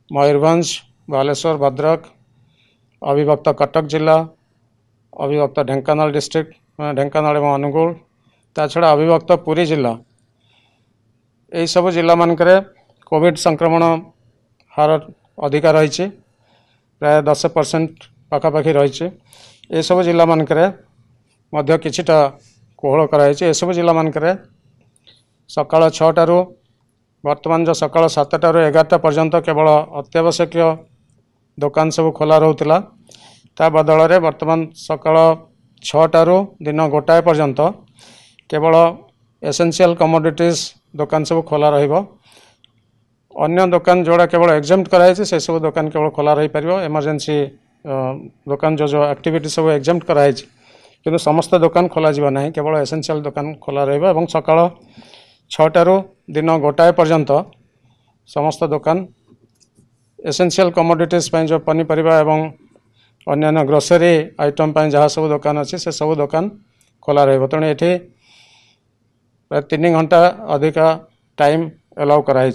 मयूरभंज, बालेश्वर, भद्रक, अविभक्त कटक जिला, अविभक्त ढेंकानाल डिस्ट्रिक्ट ढेंकानाल एवं अनुगुल, ता छड़ा अविभक्त पुरी जिला, यही सब जिला मानकरे कोविड संक्रमण हार अधिका रही प्राय 10% पाखापाखि रही। ये सब जिला मानकरे मध्य किछिटा कोहल कराई। सब जिला मानकरे सकाळ 6टारू वर्तमान जो सकाळ 7टारू 11टा पर्यंत केवल अत्यावश्यक दुकान सब खोला रोला। ता बदल में वर्तमान सकाळ 6टारू दिन 1टाए पर्यंत केवल एसेंशियल कमोडिटीज दुकान सब खोला रहिबो। अन्य दुकान जोड़ा केवल एग्जाम्प्ट कराई से सब दुकान केवल खोला रही पार। इमरजेंसी दुकान जो एक्टिविटी सब एग्जाम्प्ट कराई किंतु समस्त दुकान खोल ना, केवल एसेंशियल दुकान खोला रहा। सकाळ 6टारू दिन 1टाए पर्यंत समस्त दुकान एसेंशियल कमोडिटीज जो पनीपरिया एवं अन्य ग्रोसरी आइटम जहाँ सब दुकान अच्छी से सब दुकान खोला रहा। तेणु ये प्राय 3 घंटा अधिका टाइम अलाउ कराई।